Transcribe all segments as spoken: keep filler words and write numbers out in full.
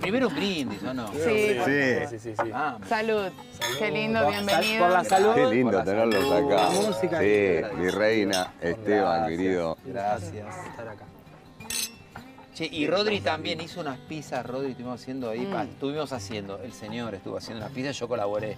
Primero un brindis, ¿o no? Sí. Sí. Sí, sí, sí. Ah, Salud. Qué lindo, Por- bienvenido. Por la salud. Qué lindo tenerlos salud, acá. la música. Sí, mi reina, Esteban, Gracias. querido. Gracias. por estar acá. Che, y Rodri también hizo unas pizzas, Rodri estuvimos haciendo ahí, Mm. pa- estuvimos haciendo, el señor estuvo haciendo unas pizzas, yo colaboré.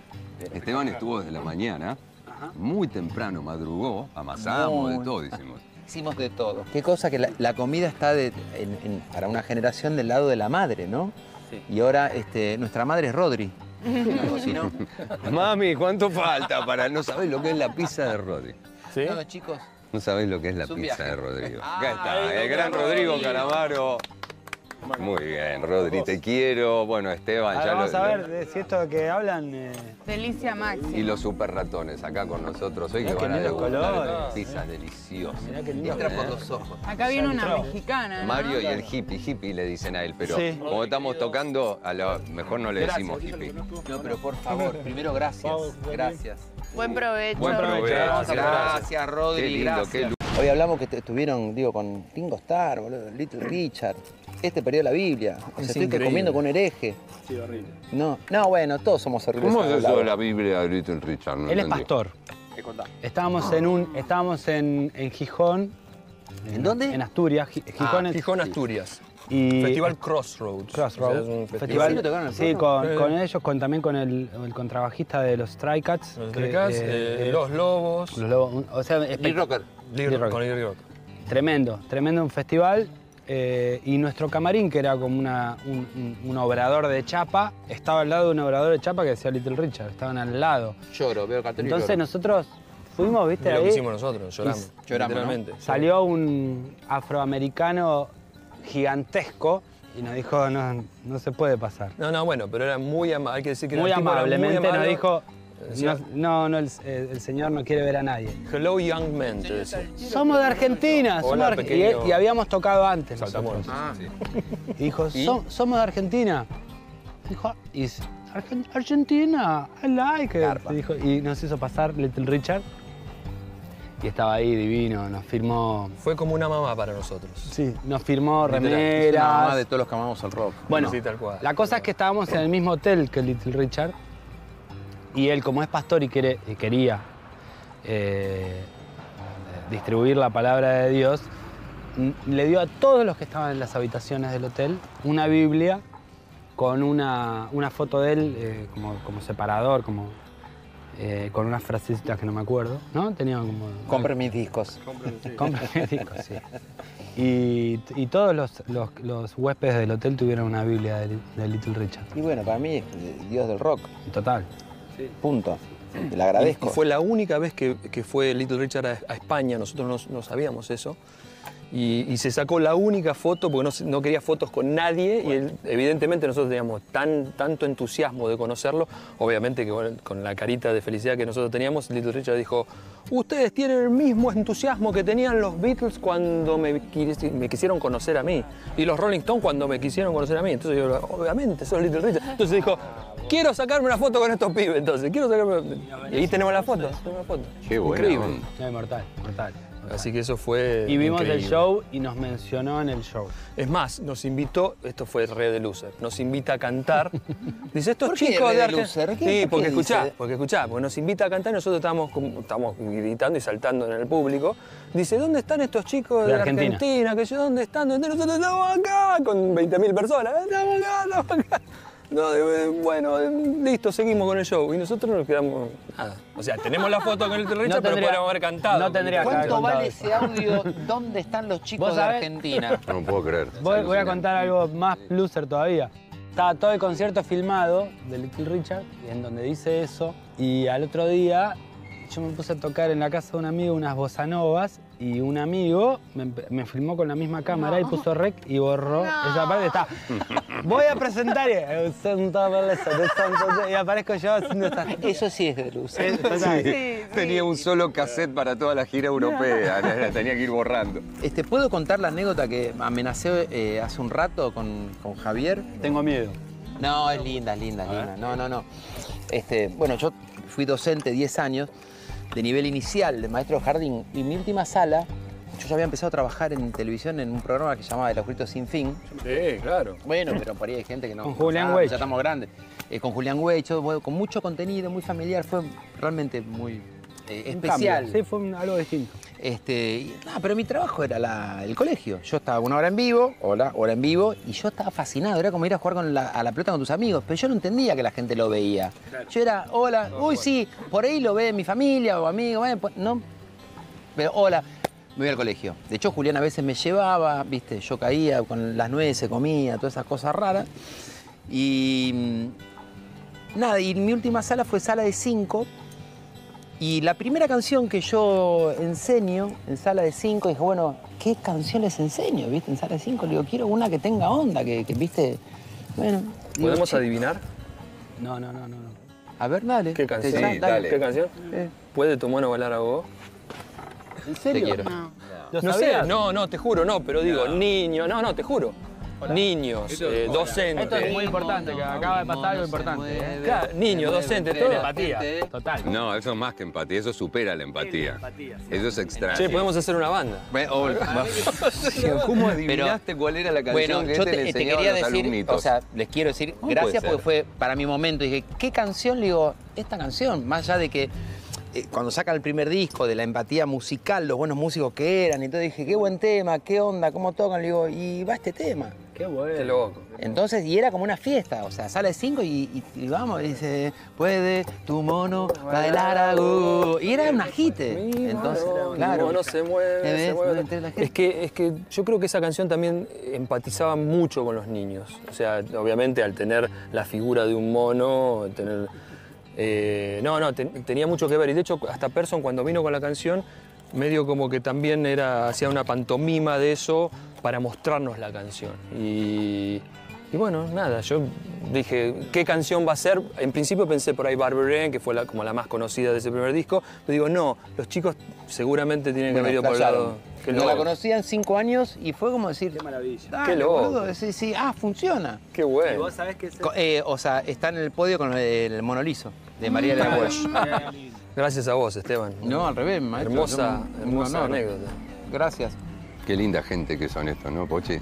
Esteban estuvo desde la mañana, muy temprano, madrugó, amasamos, Muy. de todo hicimos. Hicimos de todo. Qué cosa que la, la comida está de- en- en- para una generación del lado de la madre, ¿no? Sí. Y ahora este, nuestra madre es Rodri. ¿La cocinó? Mami, ¿cuánto falta para...? No sabés lo que es la pizza de Rodri. ¿Sí? No, chicos. No sabés lo que es la Es un pizza viaje. de Rodrigo. Ah, Acá está, ahí el lo gran veo, Rodrigo Rodrigo. Calamaro. Muy bien, Rodri, te quiero. Bueno, Esteban, Ahora ya vamos lo, a ver de si esto que hablan... eh, Delicia máxima. Y los super ratones acá con nosotros hoy que Mirá qué van a lindos degustar colores. pizzas deliciosas. Mirá qué lindo. Entra por los ojos. Acá viene una Centro. mexicana, ¿no? Mario y el hippie, hippie le dicen a él, pero Sí. como estamos tocando, a lo mejor no le decimos hippie. No, pero por favor, primero gracias. Gracias. Buen provecho. Buen provecho. Gracias, Gracias. Rodri. Qué lindo, gracias. qué lu- Hoy hablamos que te- estuvieron, digo, con Ringo Starr, boludo, Little Richard. Este perdió la Biblia. O sea, Es estoy increíble. comiendo con un hereje. Sí, horrible. No, no, bueno, todos somos horribles. ¿Cómo en es algún eso lado. de la Biblia de Little Richard? No Él es entendí. pastor. Estábamos en un, estábamos en, en Gijón. ¿En dónde? En Asturias. Gi- Gijón, Ah, es- Gijón, Asturias. y Festival Crossroads. Crossroads. O sea, es un Festival. festival. ¿Sí lo tocaron en el Sí, Crossroads? con, con ellos, con, también con el, el contrabajista de los Stray Cats. Los que, Trecas, eh, eh, eh, Los Lobos. los Lobos, un- o sea, Lee espe- Rocker. Lee Lee Rock, Rock. con Lee Rock. tremendo, tremendo un festival. eh, y nuestro camarín, que era como una, un, un- un obrador de chapa, estaba al lado de un obrador de chapa que decía Little Richard, estaban al lado. Lloro, veo cartel y Entonces lloro. nosotros fuimos, viste, Es lo que ahí, hicimos nosotros, lloramos. Lloramos, ¿no? literalmente. sí. salió un afroamericano gigantesco y nos dijo, no, no se puede pasar. No, no, bueno, pero era muy amable. Hay que decir que era Muy el tipo era amablemente muy nos amable. dijo, Decía- no, no, no, el, el señor no quiere ver a nadie. Hello, young men, te decía. Somos de Argentina, somos Hola, de Arge- pequeño y, y habíamos tocado antes Saltamontes. nosotros. Ah, Y dijo, ¿Y? "Som- somos de Argentina. Dijo, y dice, "Argen- Argentina, I like it". Garpa. Dijo, y nos hizo pasar Little Richard. Y estaba ahí divino, nos firmó, Fue como una mamá para nosotros. sí, nos firmó es una mamá remeras. de todos los que amamos el rock. Bueno, Sí, tal cual. la cosa es que estábamos en el mismo hotel que Little Richard. Y él, como es pastor y, quiere- y quería eh, distribuir la palabra de Dios, n- le dio a todos los que estaban en las habitaciones del hotel una Biblia con una, una foto de él eh, como, como separador, como, eh, con unas frasecitas que no me acuerdo, ¿no? Tenía como... Compre mis discos. Compre discos, sí. Y, y todos los, los- los huéspedes del hotel tuvieron una Biblia de, de Little Richard. Y bueno, para mí es Dios del rock. Total. Punto. Le Y, agradezco. y fue la única vez que, que fue Little Richard a, a España, nosotros no, no sabíamos eso. Y, y se sacó la única foto, porque no, se- no quería fotos con nadie, y él- evidentemente nosotros teníamos tan, tanto entusiasmo de conocerlo, obviamente que bueno, con la carita de felicidad que nosotros teníamos, Little Richard dijo, ustedes tienen el mismo entusiasmo que tenían los Beatles cuando me, quis- me quisieron conocer a mí, y los Rolling Stones cuando me quisieron conocer a mí. Entonces yo, obviamente, sos Little Richard. Entonces dijo, quiero sacarme una foto con estos pibes, entonces, quiero sacarme... Y ahí tenemos la foto, tenemos la foto. Qué buena Increíble. onda. Eh, mortal, mortal. Así que eso fue Y vimos el increíble. show y nos mencionó en el show. Es más, nos invitó, esto fue Red de Loser, nos invita a cantar. Dice, estos ¿Por qué chicos Red de de Loser? Argentina. ¿Qué- Sí, por porque qué escuchá, dice? porque escuchá, porque nos invita a cantar y nosotros estamos, como- estamos gritando y saltando en el público. Dice, ¿dónde están estos chicos de, De Argentina. Argentina? Que yo, ¿dónde están? ¿Dónde nosotros estamos acá? Con veinte mil personas. Estamos acá, estamos acá. No, eh, bueno, eh, listo, seguimos con el show. Y nosotros nos quedamos, nada. O sea, tenemos la foto con el Richard, pero tendría- podríamos haber cantado. no tendría que haber ¿Cuánto contado vale eso. ese audio? ¿Dónde están los chicos ¿Vos de sabés? Argentina? No puedo creer. Voy, voy a contar algo más loser todavía. Estaba todo el concierto filmado de Little Richard, en donde dice eso. Y al otro día yo me puse a tocar en la casa de un amigo unas bossa novas y un amigo me, empe- me filmó con la misma cámara y puso rec y borró esa parte. Está, voy a presentar y, y aparezco yo haciendo estas... Eso sí es de luz. Total. Tenía un solo cassette para toda la gira europea, la tenía que ir borrando. Este, ¿puedo contar la anécdota que amenacé eh, hace un rato con, con Javier? Tengo miedo. No, es linda, es linda, es linda. No, no, no. Este, bueno, yo fui docente diez años de nivel inicial, de maestro de jardín, y mi última sala yo ya había empezado a trabajar en televisión en un programa que se llamaba El Oscurito Sin Fin. Sí, claro. Bueno, pero por ahí hay gente que no. Con no Julián sabe, Weich. Ya estamos grandes. Eh, con Julián Weich, bueno, con mucho contenido, muy familiar. Fue realmente muy eh, Un especial. cambio. Sí, fue un- algo distinto. Este, y, nada, pero mi trabajo era la- el colegio. Yo estaba una hora en vivo, hola, hora en vivo, y yo estaba fascinado. Era como ir a jugar con la, a la pelota con tus amigos, pero yo no entendía que la gente lo veía. Yo era, hola, uy, sí, por ahí lo ve mi familia o amigos, bueno, pues, no. Pero hola, me voy al colegio. De hecho, Julián a veces me llevaba, viste, yo caía con las nueces, comía, todas esas cosas raras. Y mm, nada, y mi última sala fue sala de cinco. Y la primera canción que yo enseño en sala de cinco, dije, bueno, ¿qué canción les enseño? ¿Viste? En sala de cinco, le digo, quiero una que tenga onda, que, que viste, bueno. digo, ¿Podemos che, adivinar No, no, no, no. no. A ver, dale. qué canción? Te- Sí, dale. ¿Qué canción? Eh, ¿Puede tu mano bailar a vos? ¿En te serio? quiero. No. ¿Lo No sé, sabías? no, no, te juro, no, pero digo, niños, no, no, te juro. Niños, eh, docentes. Esto es muy importante, que acaba de pasar algo importante. ¿eh? Claro, niños, docentes, todo. Empatía, total. No, eso es más que empatía, eso supera la empatía. Eso es extraño. Che, podemos hacer una banda. Bueno, o- ¿Cómo adivinaste cuál era la canción Bueno, que yo este te, le te enseñaba quería a los decir, alumnitos? o sea, les quiero decir ¿Cómo gracias puede porque ser? fue para mi momento. Dije, ¿qué canción? Le digo, esta canción, más allá de que eh, cuando sacan el primer disco de la empatía musical, los buenos músicos que eran, y todo dije, qué buen tema, qué onda, cómo tocan, le digo, y va este tema. Qué bueno. Qué loco. Entonces, y era como una fiesta, o sea, sale cinco y, y- y vamos, y dice, puede tu mono bailar a gu-". Y era una hit. Entonces, Mi claro. mono se mueve, ¿Te se ves? mueve. Entre la gente. Es que, es que yo creo que esa canción también empatizaba mucho con los niños. O sea, obviamente al tener la figura de un mono, tener... eh, no, no, ten- tenía mucho que ver. Y de hecho, hasta Person cuando vino con la canción, medio como que también era, hacía una pantomima de eso para mostrarnos la canción. Y, y bueno, nada, yo dije, ¿qué canción va a ser? En principio pensé por ahí Barbary, que fue la, como la más conocida de ese primer disco. Pero digo, no, los chicos seguramente tienen que Bueno, haber ido por el lado. flasharon. Qué No loco. la conocían cinco años y fue como decir, qué maravilla. Qué loco. Boludo, sí, sí, ah, funciona. Qué bueno. Vos sabés que Co- eh, o sea, está en el podio con el monolizo de María Elena Walsh. Gracias a vos, Esteban. No, al revés, maestro. Hermosa, Un- un hermosa honor. anécdota. Gracias. Qué linda gente que son estos, ¿no, Pochi?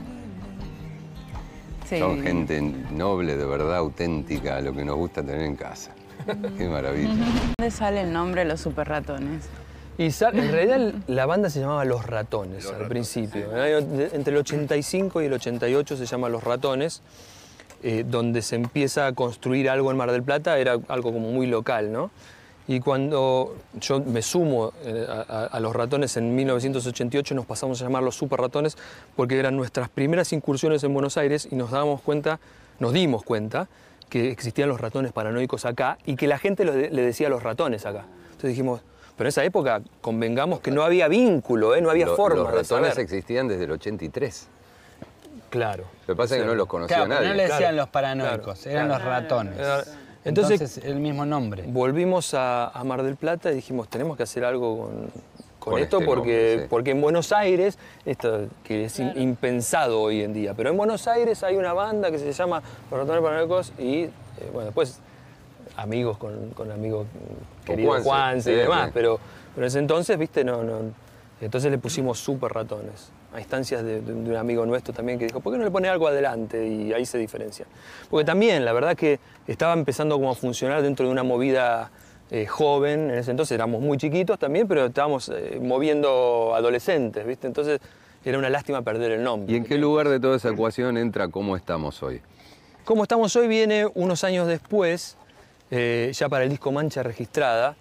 Sí. Son gente noble, de verdad, auténtica, lo que nos gusta tener en casa. Qué maravilla. ¿Dónde sale el nombre de los super ratones? Y sal- en realidad la banda se llamaba Los Ratones al principio. En el año de- Entre el ochenta y cinco y el ochenta y ocho se llama Los Ratones, eh, donde se empieza a construir algo en Mar del Plata, era algo como muy local, ¿no? Y cuando yo me sumo eh, a, a- a Los Ratones en mil novecientos ochenta y ocho, nos pasamos a llamar Los Super Ratones porque eran nuestras primeras incursiones en Buenos Aires y nos dábamos cuenta, nos dimos cuenta que existían los ratones paranoicos acá y que la gente lo de- le decía los ratones acá. Entonces dijimos, pero en esa época convengamos que no había vínculo, ¿eh? No había Lo- forma Los de ratones saber. existían desde el ochenta y tres. Claro. Lo que pasa es que no los conocía Claro, pero nadie. no le decían Claro, los paranoicos, claro, eran claro. los ratones. Era- Entonces, Entonces, el mismo nombre. volvimos a, a Mar del Plata y dijimos, tenemos que hacer algo con, con Con esto este porque, nombre, sí. porque en Buenos Aires, esto que es in- impensado hoy en día, pero en Buenos Aires hay una banda que se llama Los Ratones Paranoicos y, eh, bueno, después amigos con, con amigos querido Juanse, Juanse y sí, demás, sí. pero, pero en ese entonces, viste, no, no, entonces le pusimos Super Ratones. A instancias de, de- de un amigo nuestro también que dijo, ¿por qué no le pone algo adelante? Y ahí se diferencia. Porque también, la verdad que estaba empezando como a funcionar dentro de una movida eh, joven, en ese entonces éramos muy chiquitos también, pero estábamos eh, moviendo adolescentes, ¿viste? Entonces era una lástima perder el nombre. ¿Y en qué lugar de toda esa ecuación entra cómo estamos hoy? Como estamos hoy viene unos años después, eh, ya para el disco Mancha Registrada,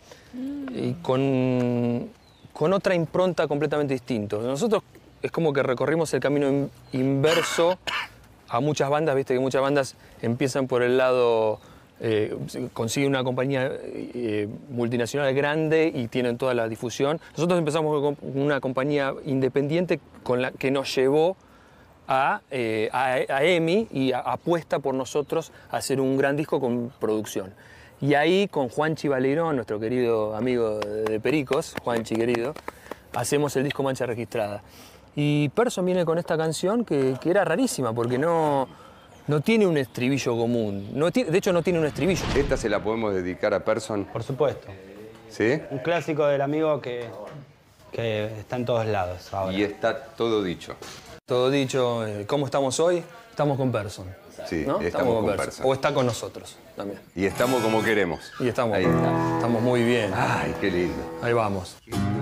y con, con otra impronta completamente distinta. Nosotros es como que recorrimos el camino in- inverso a muchas bandas, viste que muchas bandas empiezan por el lado, eh, consiguen una compañía eh, multinacional grande y tienen toda la difusión. Nosotros empezamos con una compañía independiente con la que nos llevó a, eh, a, a EMI y a- apuesta por nosotros a hacer un gran disco con producción. Y ahí con Juanchi Baleirón, nuestro querido amigo de, de Pericos, Juanchi querido, hacemos el disco Mancha Registrada. Y Person viene con esta canción que, que era rarísima porque no, no tiene un estribillo común. No tiene, de hecho no tiene un estribillo. Esta se la podemos dedicar a Person, Por supuesto. ¿sí? Un clásico del amigo que, que está en todos lados ahora. Y está todo dicho. Todo dicho, eh, ¿cómo estamos hoy? Estamos con Person. Sí, ¿no? estamos con Person. O está con nosotros también. Y estamos como queremos. Y estamos, Ahí está. estamos muy bien. Ay, qué lindo. Ahí vamos.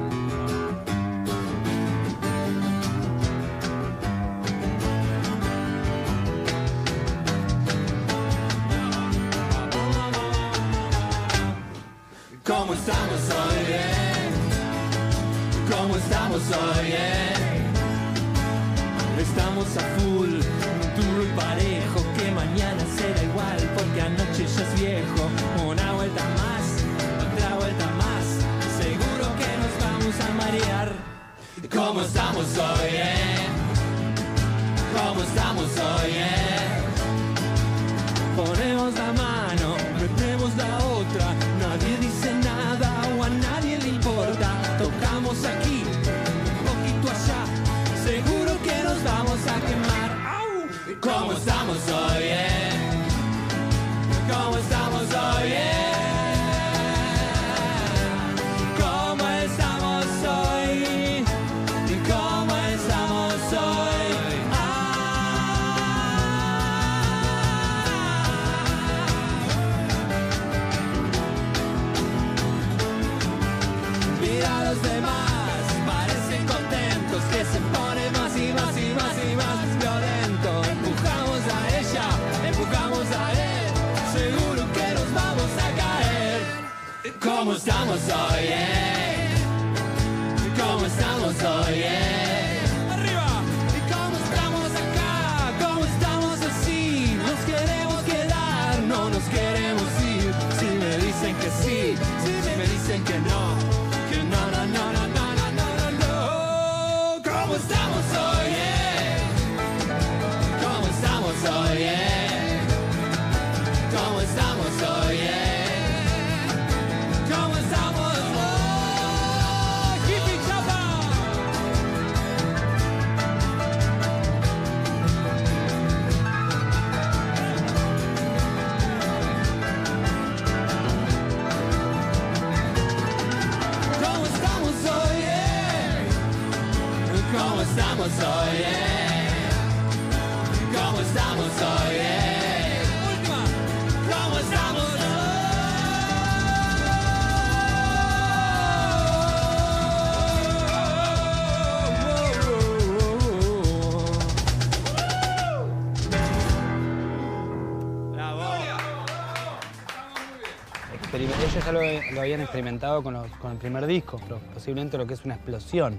¿Cómo estamos hoy? Bien. ¿Cómo estamos hoy? Bien. Estamos a full, duro y parejo, que mañana será igual, porque anoche ya es viejo. Una vuelta más, otra vuelta más, seguro que nos vamos a marear. ¿Cómo estamos hoy? Bien. ¿Cómo estamos hoy? Bien. Ponemos la mano, metemos la otra, nadie dice nada o a nadie le importa. Tocamos aquí, un poquito allá, seguro que nos vamos a quemar. ¡Au! ¿Cómo estamos hoy? Eh? ¿Cómo estamos hoy? Eh? ¿Cómo estamos hoy? ¿Cómo estamos hoy? Mira a los demás, parecen contentos, que se pone más y más y más y más violento. Empujamos a ella, empujamos a él, seguro que nos vamos a caer. ¿Cómo estamos hoy? Eh? ¿Cómo estamos hoy? Eh? ¡Arriba! ¿Y cómo estamos acá? ¿Cómo estamos así? Nos queremos quedar, no nos queremos ir. Si me dicen que sí, si me dicen que no. No, no, no, no, no, no, no, no. ¿Cómo estamos hoy? Eh? ¿Cómo estamos hoy? Eh? ¿Cómo estamos hoy? Eh? ¿Cómo estamos hoy? Hippie Chapa. ¿Cómo estamos hoy? Eh? ¿Cómo estamos hoy? Eh? ¿Cómo estamos hoy? Eh? Última. ¿Cómo estamos hoy? Experim- Ellos ya lo, lo habían experimentado con, los- con el primer disco, pero posiblemente lo que es una explosión.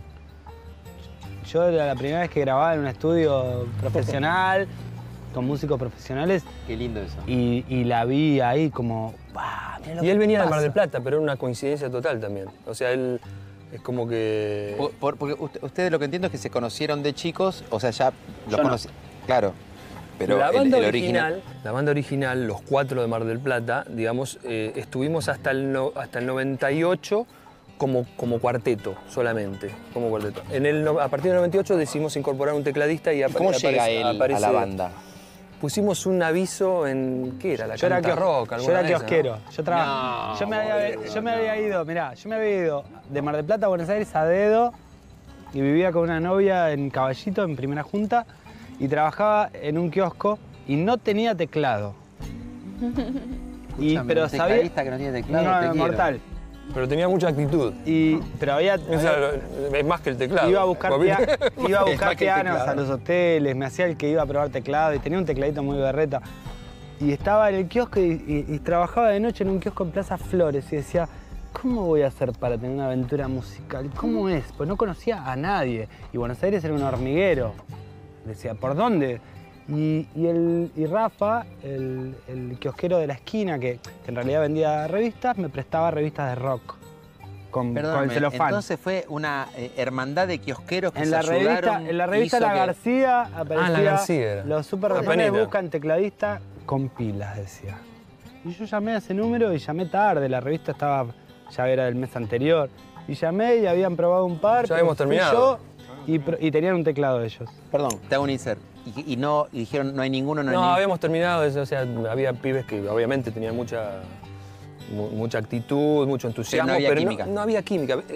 Yo era la primera vez que grababa en un estudio profesional, con músicos profesionales, Qué lindo eso. y, y la vi ahí como, ¡bah! Mirá lo Y que él venía de pasa". Mar del Plata, pero era una coincidencia total también. O sea, él es como que... Por- por- porque usted- ustedes lo que entiendo es que se conocieron de chicos, o sea, ya los Yo no. conocí. Claro. Pero la el- banda el original, la banda original, los cuatro de Mar del Plata, digamos, eh, estuvimos hasta el, no- hasta el noventa y ocho como, como cuarteto solamente, como cuarteto. En el, no- a partir del noventa y ocho decidimos incorporar un tecladista y, ¿Y apa- cómo aparece- llega él a aparece- la banda? Pusimos un aviso en, ¿qué era? La Yo era, Canta kios- Rock, yo alguna era de esas, kiosquero. ¿no? Yo, traba- No, yo, me había, boludo, yo me no. había ido, mirá, yo me había ido de Mar del Plata a Buenos Aires a dedo y vivía con una novia en Caballito, en Primera Junta, y trabajaba en un kiosco y no tenía teclado. y, Escúchame, pero un sabía... tecladista que no tiene teclado, No, te no, quiero. mortal. Pero tenía mucha actitud. Y, pero había... O sea, lo- es más que el teclado. Iba a buscar, Porque- pia- iba a Es buscar más que el pianos teclado. a los hoteles, me hacía el que iba a probar teclado y tenía un tecladito muy berreta. Y estaba en el kiosco y, y- y trabajaba de noche en un kiosco en Plaza Flores y decía, ¿cómo voy a hacer para tener una aventura musical? ¿Cómo es? Pues no conocía a nadie y Buenos Aires era un hormiguero. Decía, ¿por dónde? Y, y, el, y Rafa, el, el kiosquero de la esquina, que, que en realidad vendía revistas, me prestaba revistas de rock. Con, con el Perdóname, celofán. entonces fue una eh, hermandad de kiosqueros que En se la, revista, ayudaron, en la revista hizo La que- García aparecía, Ah, La García era. los super La ratones panita. buscan tecladista con pilas, decía. Y yo llamé a ese número y llamé tarde, la revista estaba, ya era del mes anterior. Y llamé y habían probado un par, Ya pero habíamos fui terminado. yo y, pro- y tenían un teclado ellos. Perdón, te hago un insert. Y, y no, y dijeron, no hay ninguno, no hay No, ninguno. habíamos terminado, o sea, había pibes que obviamente tenían mucha, mu- mucha actitud, mucho entusiasmo, había pero, química. No, no había química. Eh,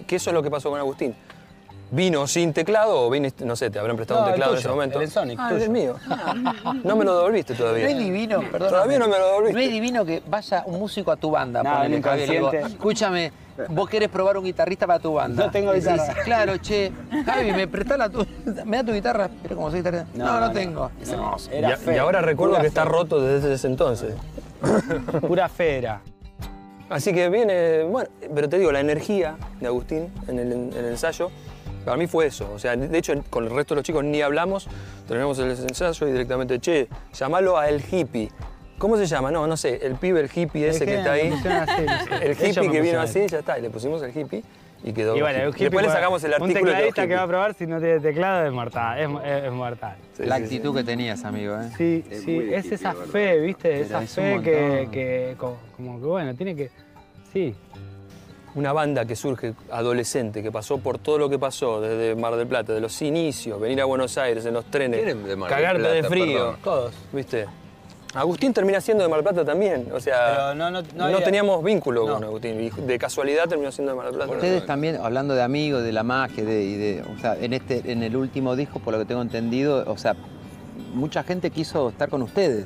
que eso es lo que pasó con Agustín. ¿Vino sin teclado o viniste, no sé, te habrán prestado No, un el teclado en tuyo, ese momento? el Sonic, Ah, tuyo. el mío. No me lo devolviste todavía. No es divino, perdón. Todavía no me lo devolviste. No es divino que vaya un músico a tu banda. No, ponele, un Javier, le digo, inconsciente. escúchame, vos querés probar un guitarrista para tu banda. No tengo Y decís, guitarra. claro, che, Javi, ¿me prestás la tu... ¿Me da tu guitarra? Pero como soy guitarrista. No, no, No, no, tengo. Es hermoso. Era Y, fe. y ahora recuerdo Pura que está fe. roto desde ese entonces. Pura fe era. Así que viene, bueno, pero te digo, la energía de Agustín en el, en el ensayo, para mí fue eso. O sea, de hecho, con el resto de los chicos ni hablamos, terminamos el ensayo y directamente, che, llamalo a el hippie. ¿Cómo se llama? No, no sé, el pibe, el hippie ese que está ahí. El hippie que vino así, ya está, y le pusimos el hippie y quedó. Y bueno, un hippie Después le puede- sacamos el Un artículo y quedó tecladista que va a hippie. probar si no tiene teclado es mortal. Es, es- es mortal. Sí, La sí, actitud que tenías, amigo, ¿eh? Sí, Es sí, muy es hippie, esa la verdad. fe, ¿viste? Pero Esa es un fe que, montón. que co- como que bueno, tiene que. Sí. Una banda que surge adolescente, que pasó por todo lo que pasó, desde Mar del Plata, de los inicios, venir a Buenos Aires en los trenes, ¿Quién es de Mar del cagarte de Plata? frío, Perdón. Todos. ¿viste? Agustín termina siendo de Mar del Plata también, o sea, Pero no- no- no no había- teníamos vínculo No. con Agustín, y de casualidad terminó siendo de Mar del Plata. Ustedes también, hablando de amigos, de la magia, de, y de, o sea, en, este, en el último disco, por lo que tengo entendido, o sea, mucha gente quiso estar con ustedes.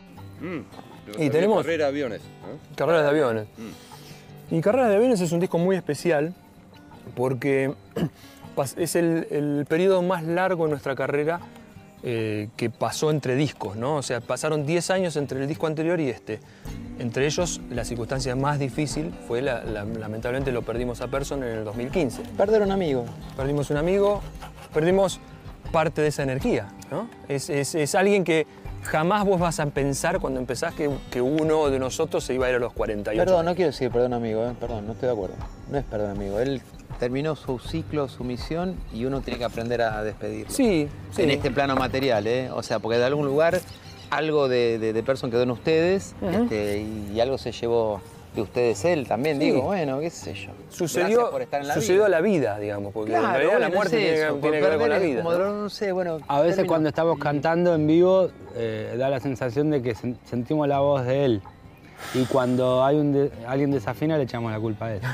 Mm. Y tenemos- Carrera de aviones. ¿eh? Carreras de aviones. Y Carreras de aviones es un disco muy especial porque pas- es el, el periodo más largo de nuestra carrera eh, que pasó entre discos, ¿no? O sea, pasaron diez años entre el disco anterior y este. Entre ellos, la circunstancia más difícil fue, la- la- lamentablemente, lo perdimos a Person en el dos mil quince. Perder un amigo. Perdimos un amigo, perdimos parte de esa energía, ¿no? Es, es- es alguien que jamás vos vas a pensar cuando empezás que, que uno de nosotros se iba a ir a los cuarenta y ocho. Perdón, no quiero decir perdón amigo, ¿eh? Perdón, no estoy de acuerdo. No es perdón amigo. Él terminó su ciclo, su misión y uno tiene que aprender a despedirlo. Sí, sí. En este plano material, ¿eh? O sea, porque de algún lugar algo de, de, de Person quedó en ustedes este, y, y algo se llevó de ustedes él también. Sí. Digo, bueno, qué sé yo. Sucedió, Gracias por estar en la sucedió vida. a la vida, digamos, porque en Claro, realidad la bueno, muerte es tiene, eso, que- tiene que por ver con la perder vida. como ¿no? dolor, no sé, bueno. A veces terminó. cuando estamos cantando en vivo, eh, da la sensación de que sen- sentimos la voz de él. Y cuando hay un de- alguien desafina, le echamos la culpa a él.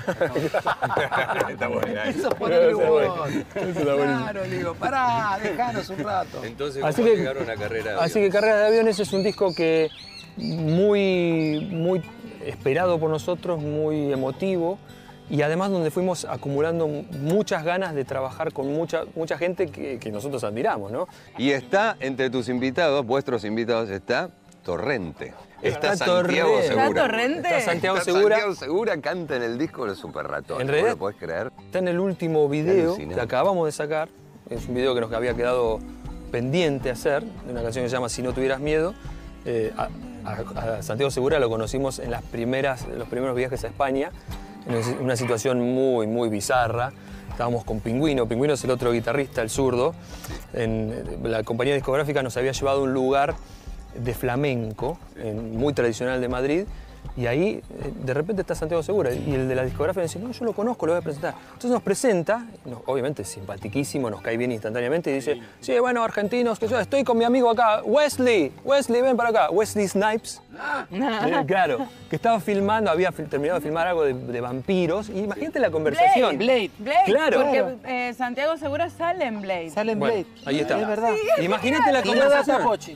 Está buena. Eso es Eso ponerle está bueno. humor. Eso está buenísimo. Claro, le digo, pará, dejanos un rato. Entonces, Así ¿cómo que- llegaron a carrera de Así que aviones? Carreras de Aviones es un disco que muy, muy esperado por nosotros, muy emotivo y además donde fuimos acumulando muchas ganas de trabajar con mucha, mucha gente que, que nosotros admiramos, ¿no? Y está entre tus invitados, vuestros invitados, está Torrente. Está, Está Santiago Torrente. Segura. ¿Está Torrente? Está Santiago Está Segura. Santiago Segura canta en el disco de Super Ratón. En ¿No realidad- lo podés creer? Está en el último video Alucinante. que acabamos de sacar. Es un video que nos había quedado pendiente hacer, de una canción que se llama Si no tuvieras miedo. Eh, a, a- a Santiago Segura lo conocimos en las primeras, los primeros viajes a España, en una situación muy, muy bizarra. Estábamos con Pingüino, Pingüino es el otro guitarrista, el zurdo. En, la compañía discográfica nos había llevado a un lugar de flamenco, en- muy tradicional de Madrid, y ahí eh, de repente está Santiago Segura, y el de la discográfica dice, no, yo lo conozco, lo voy a presentar. Entonces nos presenta, nos- obviamente simpaticísimo, nos cae bien instantáneamente, y dice, sí, bueno, argentinos, que yo estoy con mi amigo acá, Wesley, Wesley, ven para acá, Wesley Snipes. Eh, claro, que estaba filmando, había fil- terminado de filmar algo de, de vampiros, y imagínate la conversación. Blade. Blade, Claro. porque eh, Santiago Segura sale en Blade. Sale en Bueno, Blade. ahí está. Es verdad. Imagínate la Y no da conversación. Pochi.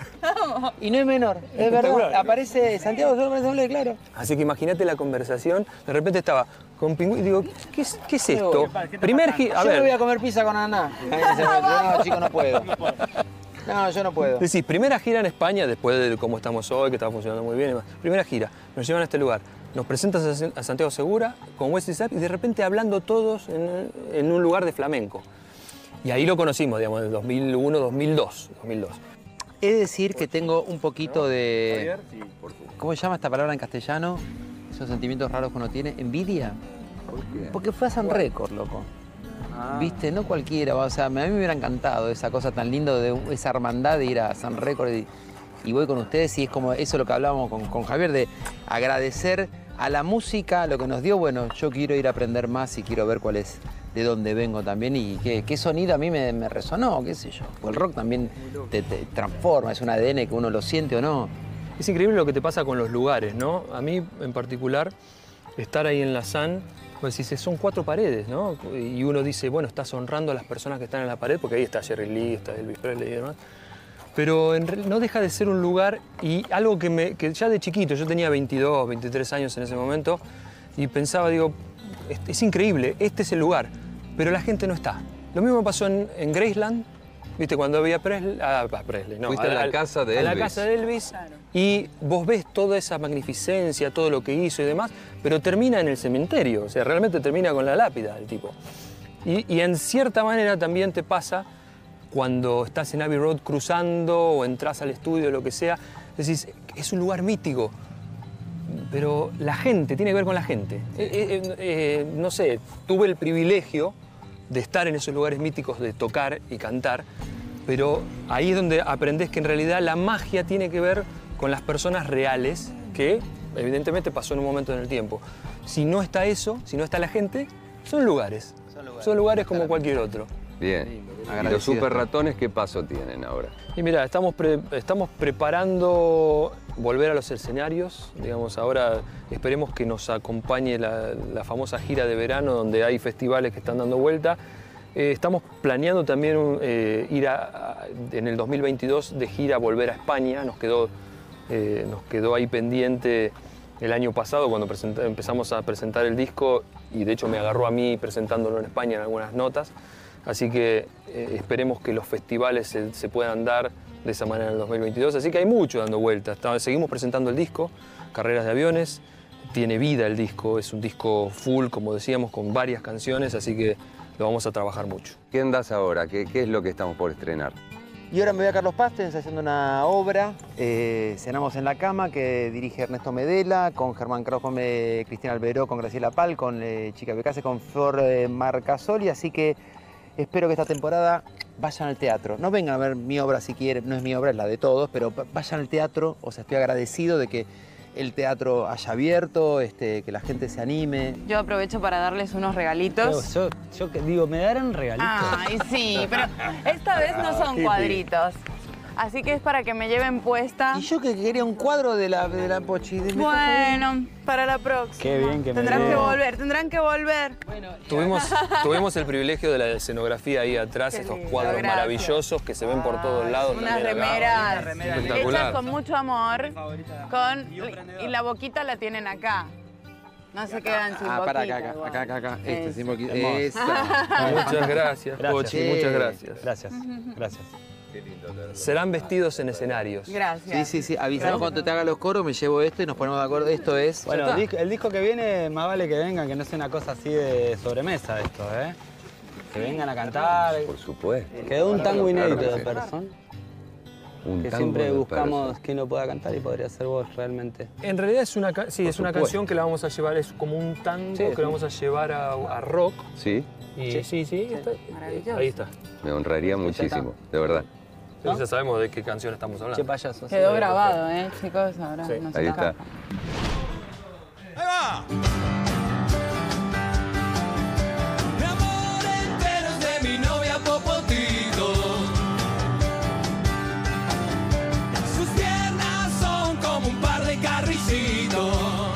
Y no es menor, es Espectacular. verdad. Aparece Santiago Segura, aparece en Blade, claro. Así que imagínate la conversación, de repente estaba con Pingüino y digo, ¿qué es, qué es esto? Primer gi- a Yo me voy a ver, comer pizza con ananá. No, chico, no puedo. No, yo no puedo. decís, primera gira en España, después de cómo estamos hoy, que está funcionando muy bien y demás. Primera gira, nos llevan a este lugar, nos presentas a Santiago Segura con Wesley Snipes y de repente hablando todos en, en un lugar de flamenco. Y ahí lo conocimos, digamos, en el dos mil uno, dos mil dos. dos mil dos. He de decir que tengo un poquito de... ¿Cómo se llama esta palabra en castellano? Esos sentimientos raros que uno tiene. ¿Envidia? Porque fue a Sun Record, loco. Viste, no cualquiera. O sea, a mí me hubiera encantado esa cosa tan linda de esa hermandad de ir a Sun Record y, y voy con ustedes y es como eso lo que hablábamos con, con Javier, de agradecer a la música lo que nos dio. Bueno, yo quiero ir a aprender más y quiero ver cuál es, de dónde vengo también y qué, qué sonido a mí me, me resonó, qué sé yo. Porque el rock también te, te transforma, es un A D N que uno lo siente o no. Es increíble lo que te pasa con los lugares, ¿no? A mí, en particular, estar ahí en la S A N Pues si son cuatro paredes, ¿no? Y uno dice, bueno, estás honrando a las personas que están en la pared, porque ahí está Jerry Lee, está Elvis Presley y demás. Pero en realidad no deja de ser un lugar y algo que, me, que ya de chiquito, yo tenía veintidós, veintitrés años en ese momento, y pensaba, digo, es, es increíble, este es el lugar, pero la gente no está. Lo mismo pasó en, en Graceland, ¿viste? Cuando había Presley, ah, Presley, no. Fuiste a la casa de A Elvis. la casa de Elvis, y vos ves toda esa magnificencia, todo lo que hizo y demás, pero termina en el cementerio, o sea, realmente termina con la lápida del tipo. Y, y en cierta manera también te pasa cuando estás en Abbey Road cruzando o entras al estudio, lo que sea, decís, es un lugar mítico, pero la gente, tiene que ver con la gente. Eh, eh, eh, no sé, tuve el privilegio de estar en esos lugares míticos, de tocar y cantar, pero ahí es donde aprendés que en realidad la magia tiene que ver con las personas reales, que evidentemente pasó en un momento en el tiempo. Si no está eso, si no está la gente, son lugares. Son lugares, son lugares como cualquier otro. Bien. ¿Y los super ratones qué paso tienen ahora? Y mira, estamos, pre- estamos preparando volver a los escenarios. Digamos, ahora esperemos que nos acompañe la, la famosa gira de verano, donde hay festivales que están dando vuelta. Eh, estamos planeando también un, eh, ir a, a, en el dos mil veintidós de gira volver a España. Nos quedó, eh, nos quedó ahí pendiente el año pasado cuando presenta- empezamos a presentar el disco, y de hecho me agarró a mí presentándolo en España en algunas notas. Así que eh, esperemos que los festivales se, se puedan dar de esa manera en el dos mil veintidós. Así que hay mucho dando vueltas. Está- seguimos presentando el disco, Carreras de Aviones. Tiene vida el disco, es un disco full, como decíamos, con varias canciones, así que lo vamos a trabajar mucho. ¿Qué andás ahora? ¿Qué, qué es lo que estamos por estrenar? Y ahora me voy a Carlos Paz, estoy ensayando una obra, eh, Cenamos en la Cama, que dirige Ernesto Medela, con Germán Kraus, con eh, Cristina Alberó, con Graciela Pal, con eh, Chica Becase, con Flor eh, Marcasoli, así que espero que esta temporada vayan al teatro. No vengan a ver mi obra si quieren, no es mi obra, es la de todos, pero vayan al teatro. O sea, estoy agradecido de que el teatro haya abierto, este, que la gente se anime. Yo aprovecho para darles unos regalitos. Yo, yo, yo que digo, ¿me darán regalitos? Ay, sí, pero esta vez no son cuadritos. Así que es para que me lleven puesta. Y yo que quería un cuadro de la, de la Pochi. De Bueno, para la próxima. Qué bien que me Tendrán que dio. volver, tendrán que volver. Tuvimos, tuvimos el privilegio de la escenografía ahí atrás, Qué estos lindo, cuadros gracias. maravillosos que se ven por todos lados. Unas también acá. remeras Espectacular. hechas con mucho amor. Con, y la boquita la tienen acá. No se quedan sin Ah, boquita. para acá, acá, igual. acá, acá, acá. Este, Eso. sin boquita. Hermoso. Esa. Muchas gracias, Gracias. Pochi, Sí. muchas gracias. Gracias, gracias. Serán vestidos en escenarios. Gracias. Sí, sí, sí. Avisamos cuando te haga los coros, me llevo esto y nos ponemos de acuerdo. Esto es. Bueno, Ya el está. disco, el disco que viene, más vale que vengan, que no sea una cosa así de sobremesa esto, ¿eh? Que vengan a cantar. Por supuesto. Quedó un tango Claro inédito que de sí. Person, Un que tango siempre de buscamos Person. quién lo pueda cantar y podría ser vos realmente. En realidad es una, ca- sí, Por es una supuesto. canción que la vamos a llevar, es como un tango Sí, que sí. la vamos a llevar a, a rock. Sí, Y sí, sí, está- Maravilloso. ahí está. me honraría muchísimo, de verdad. Entonces ya sabemos de qué canción estamos hablando. Che, payaso. Quedó sí. grabado, ¿eh, chicos? Ahora Sí, no se Ahí escapa. está. Mi amor entero es de mi novia Popotito. Sus piernas son como un par de carricitos.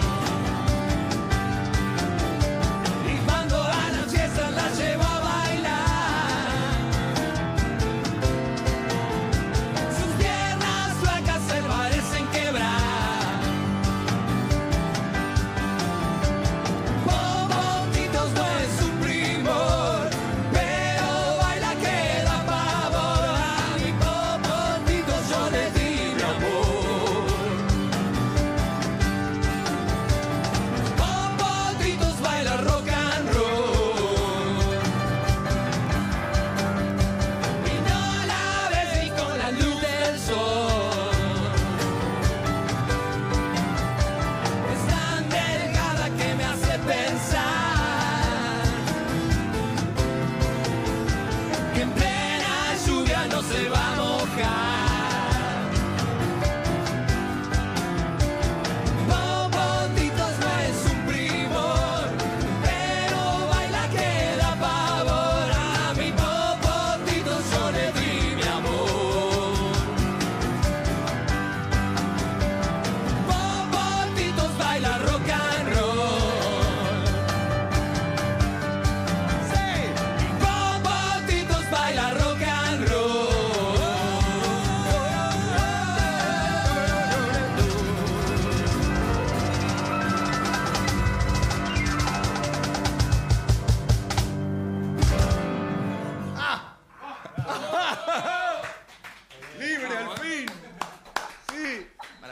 Y cuando a las fiestas la llevo a bailar. Sus piernas flacas se parecen quebrar.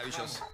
maravilloso.